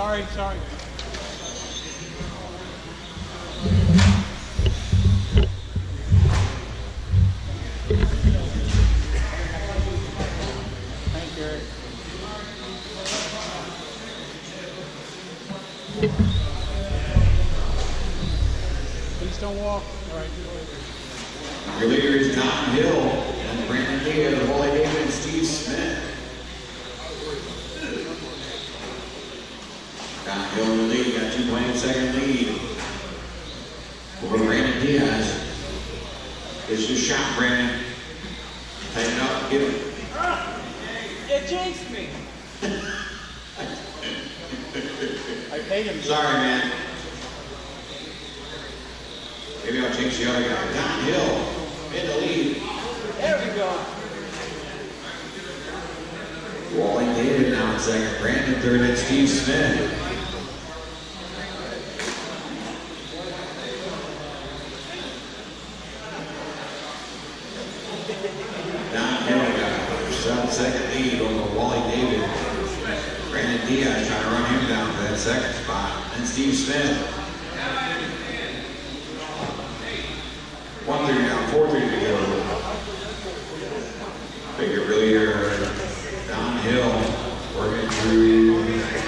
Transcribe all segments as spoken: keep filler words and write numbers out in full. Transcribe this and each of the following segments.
Sorry, sorry. Thank you, Eric. Please don't walk. All right. Your leader is Don Hill and Brandon Diaz, Wally David, and Steve Smith. Don Hill in the lead, got two point eight second lead over Brandon Diaz. It's your shot, Brandon. Tighten it up, get it. It jinxed me. I paid him. Sorry, man. Maybe I'll change the other guy. Don Hill in the lead. There we go. Wally David now in second. Brandon third, and Steve Smith. Don Hill got a seven second lead over Wally David. Brandon Diaz trying to run him down for that second spot. And Steve Smith. one thirty down, four thirty to go. Figure really here, Don Hill working through.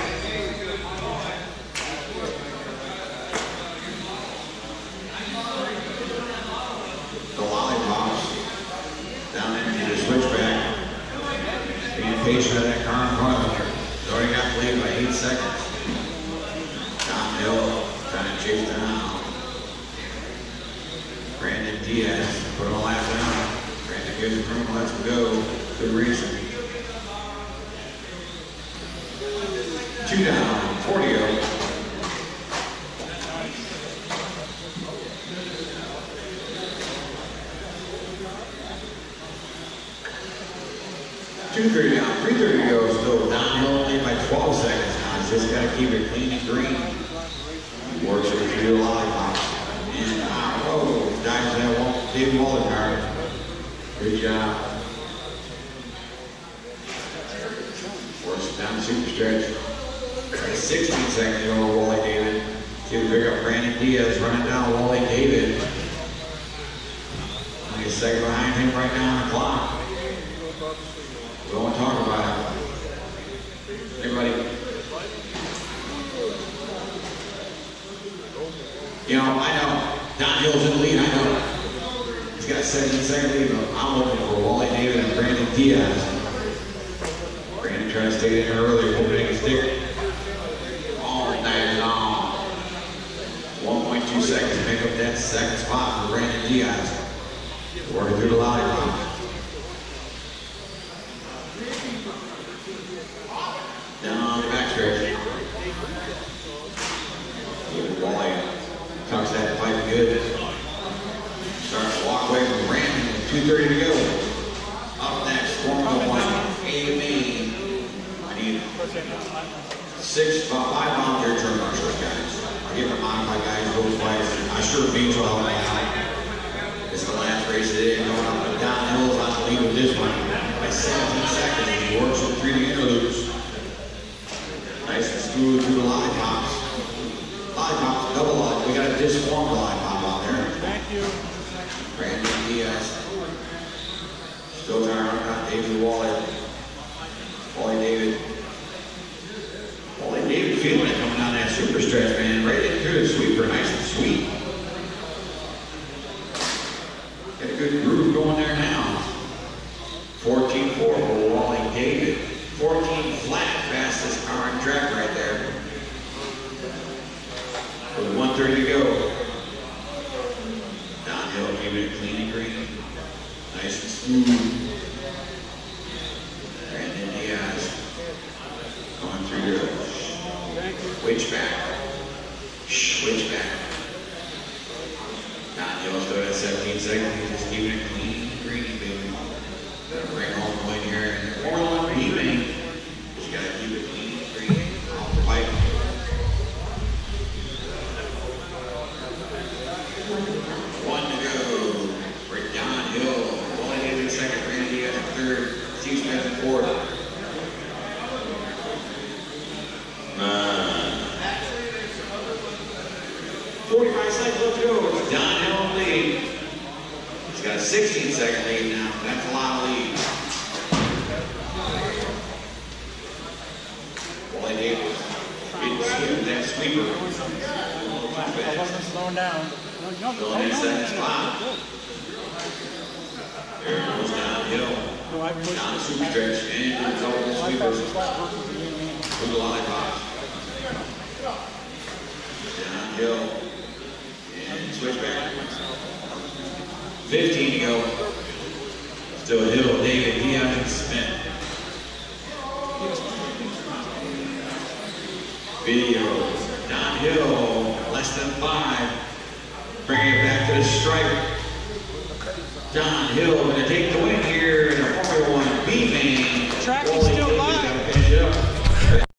The lollipops down into the switchback. Being patient at that car in front of him. He's already got the lead by eight seconds. Don Hill trying to chase down Brandon Diaz, put him a lap down. Brandon gives him room, lets him go. Good racing. Two down, forty to go. two thirty down, three thirty to go. Still downhill only by twelve seconds now. He's just got to keep it clean and green. He works it through the lollipops. And uh, oh, dives that wall, David Waller car. Good job. Works it down the super stretch. sixteen seconds over Wally David. See if we pick up Brandon Diaz running down Wally David. Only a second behind him right now on the clock. We won't talk about it. Everybody. You know, I know. Don Hill's in the lead, I know. He's got a seventeen second lead, but I'm looking for Wally David and Brandon Diaz. Brandon trying to stay in there earlier, hoping he can stick. All night long. one point two seconds to make up that second spot for Brandon Diaz. Working through the lollipop. Down the backstretch. Wally tucks that pipe good. Starts to walk away from Brandon with two thirty to go. Up next, Formula One, A Main. I need six, about five volunteer turn marshals, guys. I'll give them modified guys, those twice. I sure beat you all out. It's the last race of the day, going up and down hills on the lead with this one. By seventeen seconds, he works with three to interloops. Nice and smooth through the lollipops. Lollipops, double lollipop. We got a disformed lollipop out there. Thank you. Brandon Diaz. Still trying to run out David Waller. Wally David. Wally David feeling it coming down that super stretch, man. Right in through the sweeper, nice and sweet. Got a good groove going there now. fourteen four for Wally David. fourteen flat, fastest car on track right there. With one thirty to go. Downhill, keeping it clean and green. Nice and smooth. Brandon Diaz going through the switchback. Switchback. Downhill still at seventeen seconds. He's just keeping it clean and green, baby. Gonna bring home the win here in the Formula One B main. Just gotta keep it clean and green off the pipe. One to go for Don Hill. Wally David second, Brandon Diaz in third, Steve Smith in fourth. Uh, got a sixteen second lead now. That's a lot of lead. Wally Davis didn't see that sweeper. I wasn't slowing down. No, no, Filling in second spot. There it goes downhill. no, I pushed Down the super stretch and it's over the I sweeper. passed the flat versus the new man. Through the lollipop. Downhill. And switch back. fifteen to go. Still Hill, David, he hasn't spent. Video. Downhill. Less than five. Bringing it back to the stripe. John Hill going to take the win.